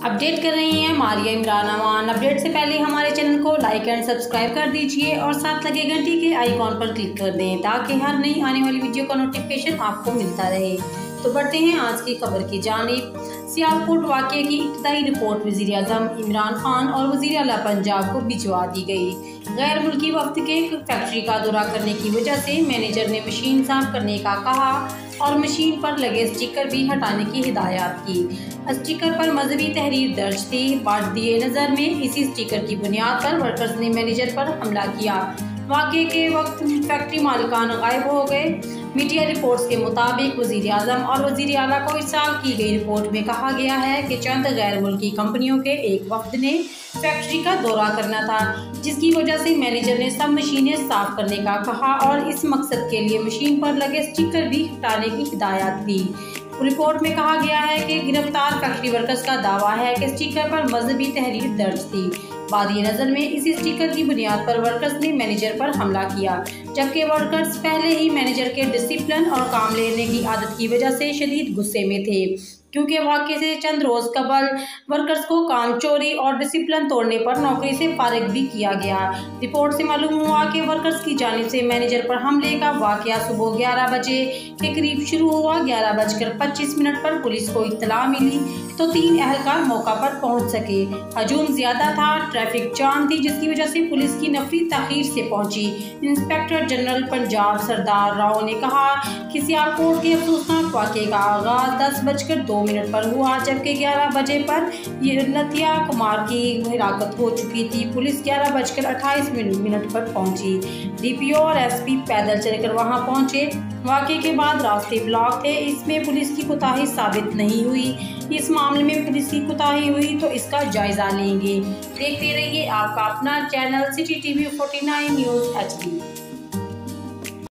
Update कर रही हैं मारिया इमरान अमान। अपडेट से पहले हमारे चैनल को लाइक एंड सब्सक्राइब कर दीजिए और साथ लगे घंटी के आइकॉन पर क्लिक कर दें ताकि हर नई आने वाली वीडियो का नोटिफिकेशन आपको मिलता रहे। तो बढ़ते हैं आज की खबर की जानिब। सियालकोट वाक़े की इब्तदाई रिपोर्ट वज़ीर-ए-आज़म इमरान खान और वज़ीर आला पंजाब को भिजवा दी गई। गैर मुल्की वफ्द के फैक्ट्री का दौरा करने की वजह से मैनेजर ने मशीन साफ करने का कहा और मशीन पर लगे स्टिकर भी हटाने की हिदायत की। स्टिकर पर मजहबी तहरीर दर्ज थी। बादिए नज़र में इसी स्टिकर की बुनियाद पर वर्कर्स ने मैनेजर पर हमला किया। वाक़े के वक्त फैक्ट्री मालिकान गायब हो गए। मीडिया रिपोर्ट्स के मुताबिक वज़ीर-ए-आज़म और वज़ीर आला को इरसाल की गई रिपोर्ट में कहा गया है कि चंद गैर मुल्की कंपनियों के एक वफ्द ने फैक्ट्री का दौरा करना था, जिसकी वजह से मैनेजर ने सब मशीनें साफ करने का कहा और इस मकसद के लिए मशीन पर लगे स्टिकर भी हटाने की हिदायत दी। रिपोर्ट में कहा गया है कि गिरफ्तार फैक्ट्री वर्कर्स का दावा है कि स्टिकर पर मजहबी तहरीर दर्ज थी। बादी नज़र में इसी स्टिकर की बुनियाद पर वर्कर्स ने मैनेजर पर हमला किया, जबकि वर्कर्स पहले ही मैनेजर के डिसिप्लिन और काम लेने की आदत की वजह से शदीद गुस्से में थे, क्योंकि वाक़े से चंद रोज़ कबल वर्कर्स को काम चोरी और डिसिप्लिन तोड़ने पर नौकरी से फारिग भी किया गया। रिपोर्ट से मालूम हुआ कि वर्कर्स की जानिब से मैनेजर पर हमले का वाक़या सुबह 11 बजे के करीब शुरू हुआ। 11:25 पर पुलिस को इत्तला मिली तो 3 एहलकार मौका पर पहुंच सके। हजूम ज़्यादा था, ट्रैफिक जाम थी, जिसकी वजह से पुलिस की नफरी ताख़ीर से पहुंची। इंस्पेक्टर जनरल पंजाब सरदार राव ने कहा कि सियालकोट के अफसोसनाक वाक़े का आगाज़ 10:02 पर हुआ, जबकि 11 बजे पर लतिया कुमार की हिरासत हो चुकी थी। पुलिस 11:28 पर पहुंची। DPO और SP पैदल चलकर वहां पहुंचे। वाक़े के बाद रास्ते ब्लॉक थे। इसमें पुलिस की कोताही साबित नहीं हुई। इस मामले में पुलिस की कोताही हुई तो इसका जायजा लेंगे। देखते रहिए आपका अपना channel city TV 49 news HD।